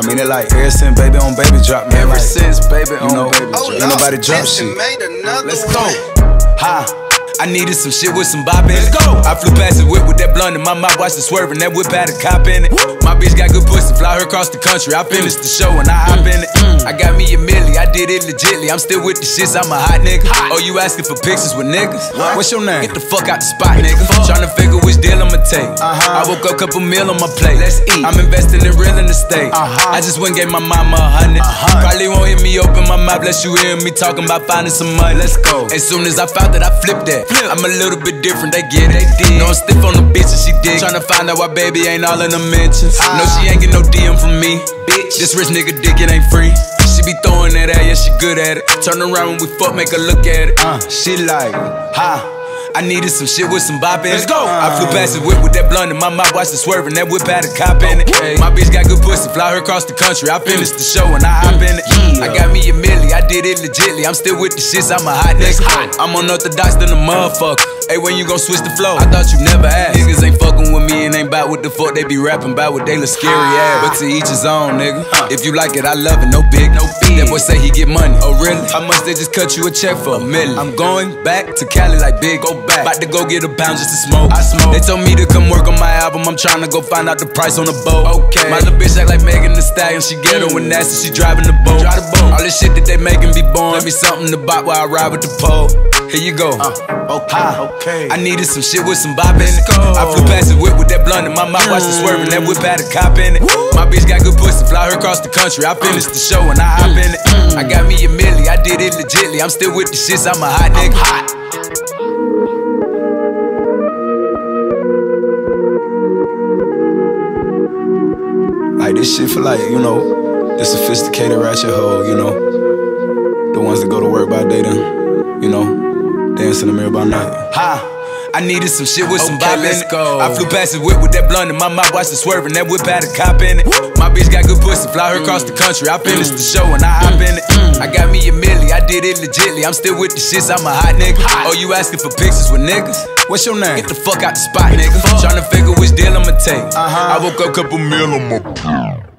I mean, it like ever since Baby on Baby drop, man. Ever like, since Baby on Baby drop. Ain't nobody drop shit. Let's go. Ha. I needed some shit with some bop in it. Let's go. I flew past the whip with that blunt in my mouth, watched it swerving. That whip had a cop in it. My bitch got good pussy, fly her across the country. I finished the show and I hop in it. I got me a milli, I did it legitly. I'm still with the shits, I'm a hot nigga. Oh, you asking for pictures with niggas? What's your name? Get the fuck out the spot, nigga. Tryna figure which deal I'ma take. I woke up, couple meal on my plate. Let's eat. I'm investing in real estate. I just went and gave my mama 100. Probably won't hear me open my mouth, unless you hear me talking about finding some money. Let's go. As soon as I found that, I flipped that. I'm a little bit different, they get it. No, I'm stiff on the bitch and she dig. Tryna find out why baby ain't all in the mentions. No, she ain't get no DM from me. Bitch, this rich nigga dick, it ain't free. She be throwing that at, yeah, she good at it. Turn around when we fuck, make her look at it. She like, ha. I needed some shit with some bop in it. Let's go. I flew past the whip with that blunt in my mouth, watched it swerving. That whip had a cop in it. My bitch got good pussy, fly her across the country. I finished the show and I hop in it. I got me a milli, I did it legitly. I'm still with the shits, I'm a hot nigga. I'm unorthodox than a motherfucker. Hey, when you gon' switch the flow? I thought you never asked. Niggas ain't fucking with me and ain't bout what the fuck they be rapping about, what they look scary ass. But to each his own, nigga. If you like it, I love it, no big, no fee. That boy say he get money. Oh really? How much they just cut you a check for? $1 million. I'm going back to Cali like big, go back. About to go get a pound just to smoke. I smoke. They told me to come work on my album. I'm trying to go find out the price on the boat. Okay. My little bitch act like Megan Thee Stallion. She ghetto and nasty, she driving the boat. Drive the boat. All this shit that they making be born. Let me something to bop while I ride with the pole. Here you go. Okay. I needed some shit with some bop in it. I flew past the whip with that blunt in my mouth, watched it swerving. That whip had a cop in it. My bitch got good pussy, fly her across the country. I finished the show and I hop in it. I got me a milli, I did it legitly. I'm still with the shits, I'm a hot nigga. Like this shit for like, you know, the sophisticated ratchet hoe, you know. The ones that go to work by day then, you know, dance in the mirror by night. Ha! I needed some shit with some bop in it. I flew past the whip with that blunt in my mouth, watched it swerving. That whip had a cop in it. My bitch got good pussy, fly her across the country. I finished the show and I hop in it. I got me a milli, I did it legitly. I'm still with the shits, I'm a hot nigga. Oh, you asking for pictures with niggas? What's your name? Get the fuck out the spot, nigga. Tryna figure which deal I'ma take. I woke up, couple meal on my